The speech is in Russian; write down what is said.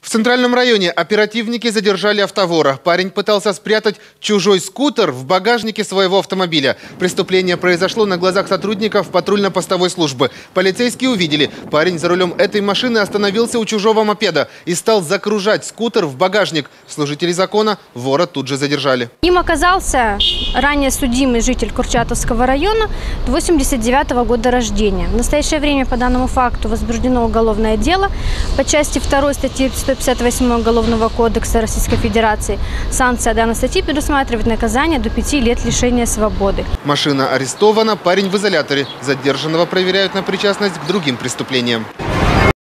В центральном районе оперативники задержали автовора. Парень пытался спрятать чужой скутер в багажнике своего автомобиля. Преступление произошло на глазах сотрудников патрульно-постовой службы. Полицейские увидели, парень за рулем этой машины остановился у чужого мопеда и стал загружать скутер в багажник. Служители закона вора тут же задержали. Им оказался ранее судимый житель Курчатовского района 1989 года рождения. В настоящее время по данному факту возбуждено уголовное дело по части 2 статьи 158 Уголовного кодекса Российской Федерации. Санкция данной статьи предусматривает наказание до 5 лет лишения свободы. Машина арестована, парень в изоляторе. Задержанного проверяют на причастность к другим преступлениям.